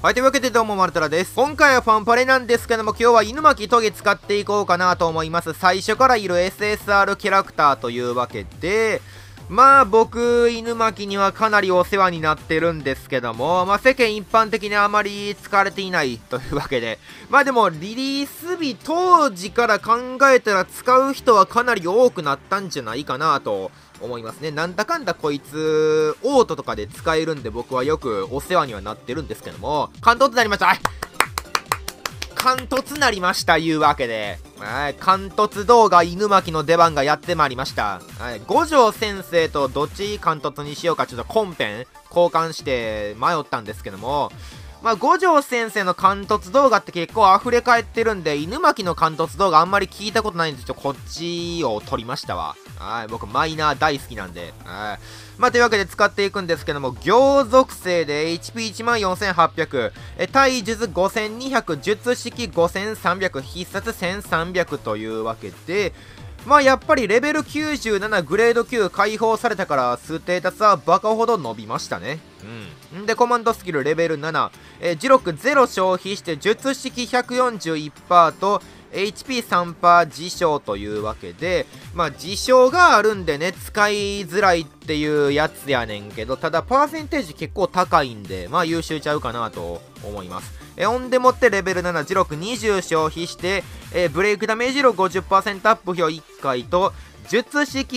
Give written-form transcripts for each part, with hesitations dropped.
はい、というわけでどうも、マルトラです。今回はファンパレなんですけども、今日は犬巻トゲ使っていこうかなと思います。最初からいる SSR キャラクターというわけで、まあ僕、犬巻にはかなりお世話になってるんですけども、まあ世間一般的にあまり使われていないというわけで、まあでもリリース日当時から考えたら使う人はかなり多くなったんじゃないかなと思いますね。なんだかんだこいつ、オートとかで使えるんで僕はよくお世話にはなってるんですけども、関東となりました。関突なりましたいうわけで、関突動画犬巻の出番がやってまいりました。五条先生とどっち関突にしようかちょっとコンペン交換して迷ったんですけども、まあ五条先生の関突動画って結構溢れ返ってるんで、犬巻の関突動画あんまり聞いたことないんで、ちょっとこっちを取りましたわ。僕マイナー大好きなんで。まあというわけで使っていくんですけども、行属性で HP14800、体術5200、術式5300、必殺1300というわけで、まあやっぱりレベル97グレード9解放されたからステータスはバカほど伸びましたね。んでコマンドスキルレベル7、磁力0消費して術式 141% と HP3% 自傷というわけで、まあ自傷があるんでね使いづらいっていうやつやねんけど、ただパーセンテージ結構高いんでまあ優秀ちゃうかなと思います。ほんでもってレベル7、磁力20消費して、ブレイクダメージ量 50% アップ表1回と、術式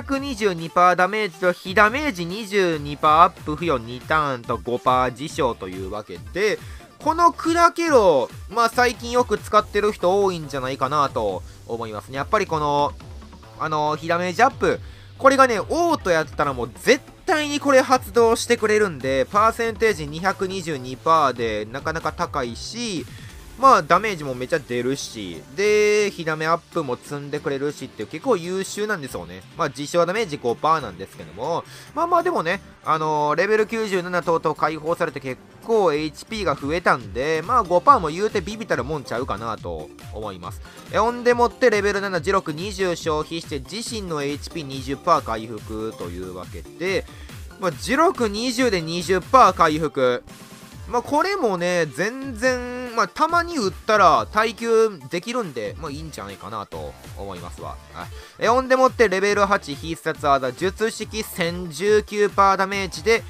222% ダメージと非ダメージ 22% アップ付与2ターンと 5% 自傷というわけで、このクラケロ、まあ最近よく使ってる人多いんじゃないかなと思いますね。やっぱりこの、非ダメージアップ、これがね、オートやったらもう絶対にこれ発動してくれるんで、パーセンテージ 222% でなかなか高いし、まあダメージもめちゃ出るし、で、火ダメアップも積んでくれるしっていう結構優秀なんですよね。まあ自傷ダメージ 5% なんですけども、まあまあでもね、レベル97等々解放されて結構 HP が増えたんで、まあ 5% も言うてビビたるもんちゃうかなと思います。ほんでもってレベル7、磁力20消費して自身の HP20% 回復というわけで、まあ磁力20で 20% 回復。まあこれもね、全然、まあたまに打ったら耐久できるんで、まあいいんじゃないかなと思いますわ。ほんでもってレベル8必殺技、術式 1019% ダメージで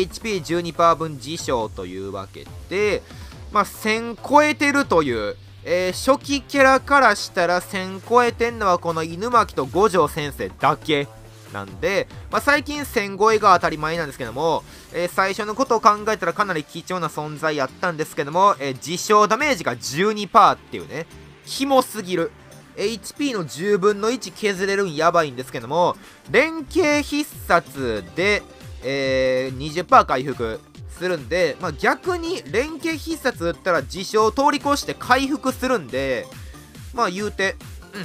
HP12% 分自傷というわけで、まあ1000超えてるという、初期キャラからしたら1000超えてんのはこの犬巻と五条先生だけ。なんで、まあ、最近1000超えが当たり前なんですけども、最初のことを考えたらかなり貴重な存在やったんですけども、自傷ダメージが 12% っていうね、キモすぎる。HP の10分の1削れるんやばいんですけども、連携必殺で、20% 回復するんで、まあ、逆に連携必殺打ったら自傷を通り越して回復するんで、まあ言うて、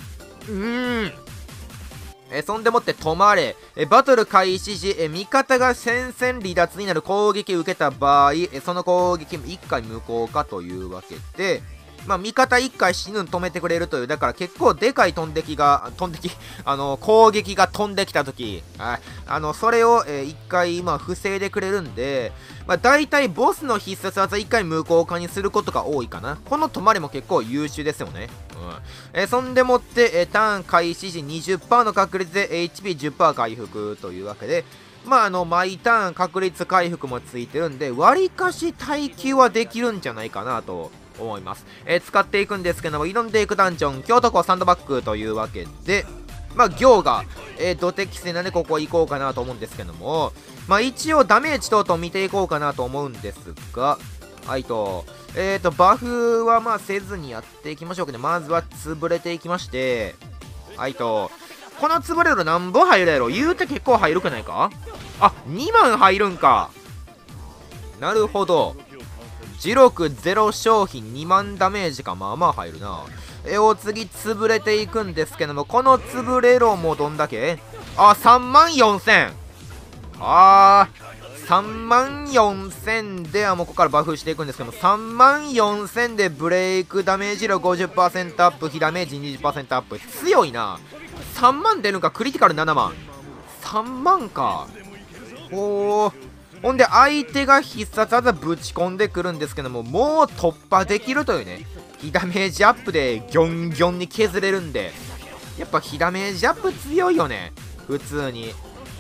そんでもって止まれ。バトル開始時、味方が戦線離脱になる攻撃を受けた場合、その攻撃1回無効化というわけで、まあ味方1回死ぬの止めてくれるという、だから結構でかい攻撃が飛んできたとき、それを、1回、まあ防いでくれるんで、まあ大体ボスの必殺技1回無効化にすることが多いかな。この止まれも結構優秀ですよね。そんでもって、ターン開始時 20% の確率で HP10% 回復というわけで、まあ毎ターン確率回復もついてるんで、割かし耐久はできるんじゃないかなと思います。使っていくんですけども、挑んでいくダンジョン、京都港サンドバッグというわけで、まあ行が、土適性なんでここ行こうかなと思うんですけども、まあ一応ダメージ等々見ていこうかなと思うんですが、バフはまあせずにやっていきましょうかね。まずは潰れていきまして、この潰れるなんぼ入るやろ。言うて結構入るくないか。あ、2万入るんか。なるほど。磁力0消費2万ダメージか。まあまあ入るな。お次潰れていくんですけども、この潰れろもどんだけ。あ、3万4000。3万4000で、もうここからバフしていくんですけども、3万4000でブレイクダメージ量 50% アップ、非ダメージ 20% アップ。強いな。3万出るんか。クリティカル7万。3万か。 ほんで相手が必殺技ぶち込んでくるんですけども、もう突破できるというね、火ダメージアップでギョンギョンに削れるんで、やっぱ火ダメージアップ強いよね、普通に。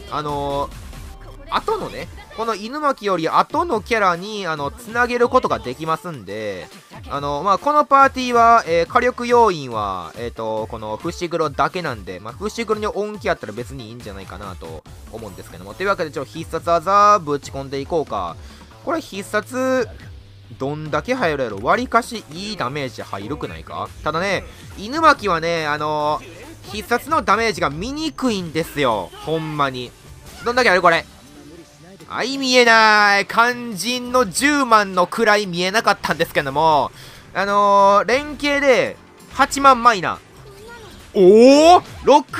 後のね、この犬巻より後のキャラにつなげることができますんで、このパーティーは、火力要因は、この伏黒だけなんで、伏黒に音気あったら別にいいんじゃないかなと思うんですけども。というわけで、必殺技ぶち込んでいこうか。これ必殺、どんだけ入るやろ。割かしいいダメージ入るくないか。ただね、犬巻はね、必殺のダメージが見にくいんですよ。ほんまに。どんだけあるこれ。はい、見えない。肝心の10万の位見えなかったんですけども、連携で8万マイナ。おお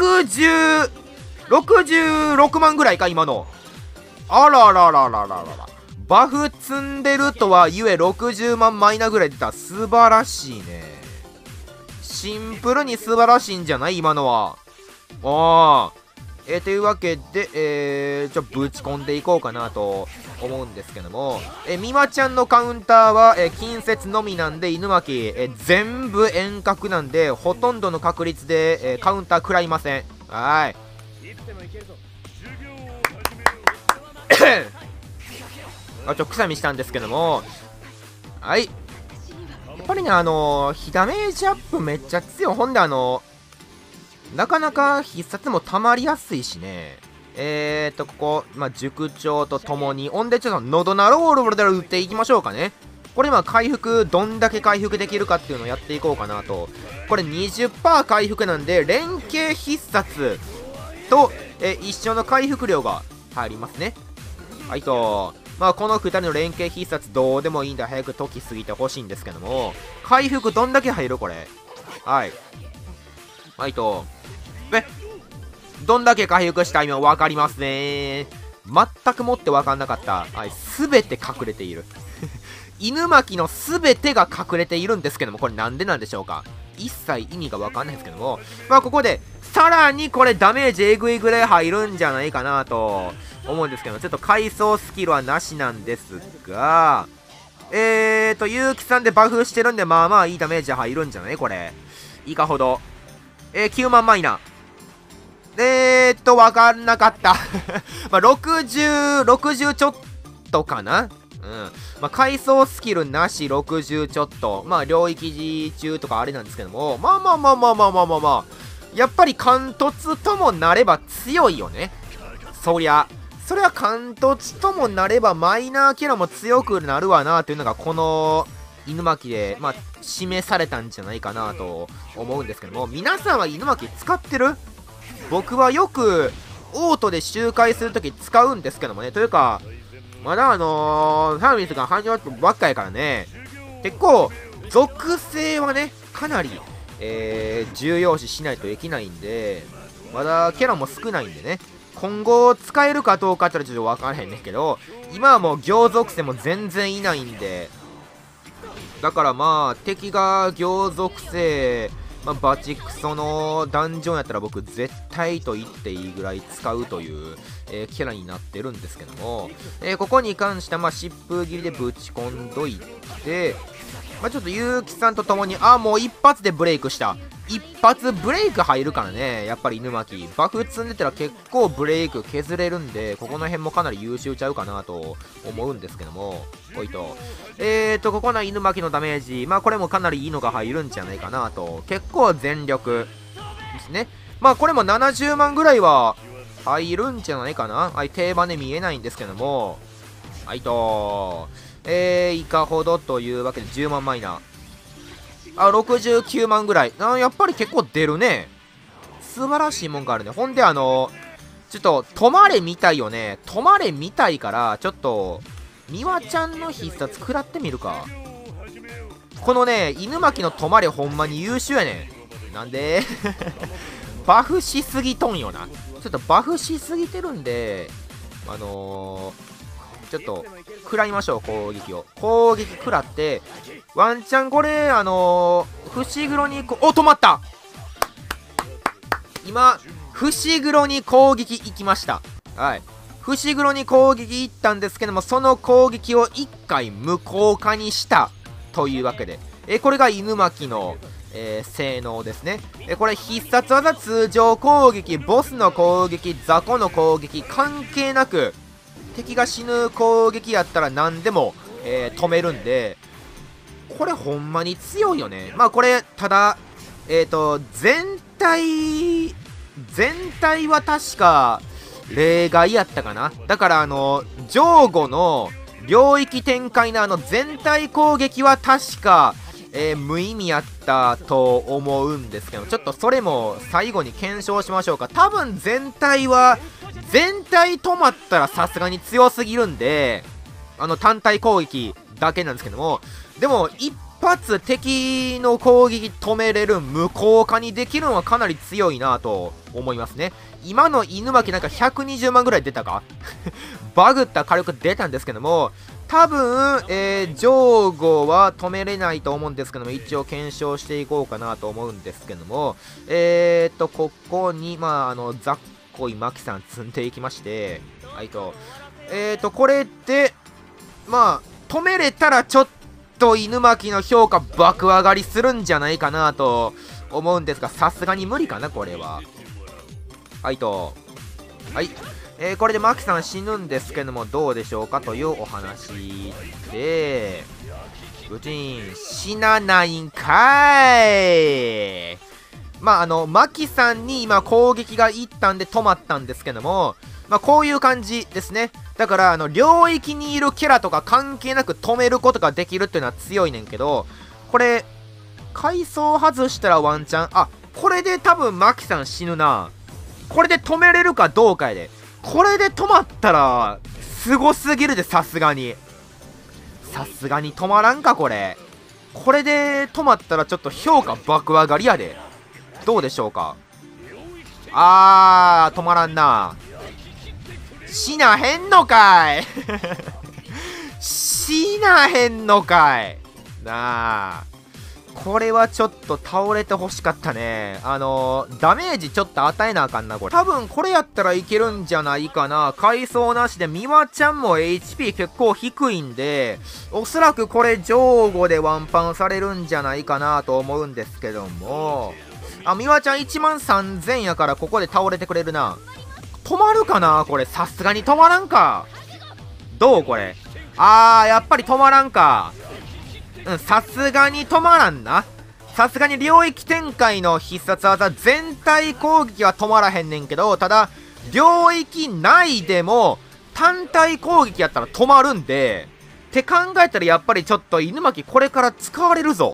66万ぐらいか、今の。あららららららら。バフ積んでるとはいえ60万マイナぐらい出た。素晴らしいね。シンプルに素晴らしいんじゃない今のは。ああ。というわけで、ぶち込んでいこうかなと思うんですけども、美馬ちゃんのカウンターは、近接のみなんで、犬巻、全部遠隔なんで、ほとんどの確率で、カウンター食らいません。はい。くしゃみしたんですけども、はい。やっぱりね、火ダメージアップめっちゃ強い。ほんでなかなか必殺も溜まりやすいしね。ここ、塾長とともに、ほんでちょっと喉なロールで打っていきましょうかね。これ今回復、どんだけ回復できるかっていうのをやっていこうかなと。これ 20% 回復なんで、連携必殺と、一緒の回復量が入りますね。はいと、この2人の連携必殺どうでもいいんで早く時過ぎてほしいんですけども、回復どんだけ入るこれ。はい。はいと、どんだけ回復した今分かりますね。全くもって分かんなかった。はい、すべて隠れている。犬巻のすべてが隠れているんですけども、これなんでなんでしょうか。一切意味が分かんないですけども、ここで、さらにこれダメージえぐいぐらい入るんじゃないかなと思うんですけど、ちょっと回想スキルはなしなんですが、結城さんでバフしてるんで、まあまあいいダメージ入るんじゃないこれ。いかほど。9万マイナ。わかんなかった。60ちょっとかな。うん。回想スキルなし60ちょっと。領域中とかあれなんですけども。やっぱり貫突ともなれば強いよね。そりゃ貫突ともなればマイナーキャラも強くなるわなっていうのがこの犬巻で、示されたんじゃないかなと思うんですけども、皆さんは犬巻使ってる？僕はよくオートで周回するとき使うんですけどもね。というか、まだファミリーが汎用ばっかやからね。結構、属性はね、かなり、重要視しないといけないんで、まだキャラも少ないんでね。今後使えるかどうかってちょっとわからへんねんけど、今はもう行属性も全然いないんで、だから敵が行属性、バチクソのダンジョンやったら僕絶対と言っていいぐらい使うという、キャラになってるんですけども、ここに関しては疾風切りでぶち込んどいて、ちょっと結城さんと共に、もう一発でブレイクした。一発ブレイク入るからね、やっぱり犬巻。バフ積んでたら結構ブレイク削れるんで、ここの辺もかなり優秀ちゃうかなと思うんですけども、ここの犬巻のダメージ、これもかなりいいのが入るんじゃないかなと。結構全力ですね。これも70万ぐらいは入るんじゃないかな。定番で見えないんですけども、いかほどというわけで10万マイナー。69万ぐらい。やっぱり結構出るね。素晴らしいもんがあるね。ほんでちょっと、止まれ見たいよね。止まれ見たいから、ちょっと、美和ちゃんの必殺食らってみるか。このね、犬巻の止まれほんまに優秀やねん。なんでバフしすぎとんよな。ちょっとバフしすぎてるんで、ちょっと、食らいましょう、攻撃を。攻撃食らって、ワンチャンこれ、伏黒に止まった！今、伏黒に攻撃行きました。はい。 伏黒に攻撃行ったんですけども、その攻撃を1回無効化にしたというわけで、これが犬巻の、性能ですね。これ必殺技、通常攻撃、ボスの攻撃、雑魚の攻撃関係なく敵が死ぬ攻撃やったら何でも、止めるんで、これほんまに強いよね。まあこれただ全体は確か例外やったかな。だから上後の領域展開の全体攻撃は確か、無意味やったと思うんですけど、ちょっとそれも最後に検証しましょうか。多分全体止まったらさすがに強すぎるんで、単体攻撃だけなんですけども、でも一発敵の攻撃止めれる無効化にできるのはかなり強いなと思いますね。今の犬巻なんか120万ぐらい出たかバグった火力出たんですけども、多分、上後は止めれないと思うんですけども、一応検証していこうかなと思うんですけども、ここに、ざっこいマキさん積んでいきまして、これで、止めれたらちょっと犬巻の評価爆上がりするんじゃないかなと思うんですが、さすがに無理かな、これは。これでマキさん死ぬんですけども、どうでしょうかというお話で、うちん、死なないんかい。マキさんに今攻撃がいったんで止まったんですけども、こういう感じですね。だから、領域にいるキャラとか関係なく止めることができるっていうのは強いねんけど、これ、階層外したらワンチャン、これで多分マキさん死ぬな。これで止めれるかどうかやで。これで止まったら、すごすぎるで、さすがに。さすがに止まらんか、これ。これで止まったらちょっと評価爆上がりやで。どうでしょうか。止まらんな。死なへんのかい死なへんのかいなあ。これはちょっと倒れてほしかったね。ダメージちょっと与えなあかんな、これ。多分これやったらいけるんじゃないかな。階層なしで、ミワちゃんも HP 結構低いんで、おそらくこれ上後でワンパンされるんじゃないかなと思うんですけども。ミワちゃん13000やからここで倒れてくれるな。止まるかなこれ。さすがに止まらんか。どうこれ。やっぱり止まらんか。さすがに止まらんな。さすがに領域展開の必殺技全体攻撃は止まらへんねんけど、ただ領域内でも単体攻撃やったら止まるんでって考えたら、やっぱりちょっと犬巻これから使われるぞ。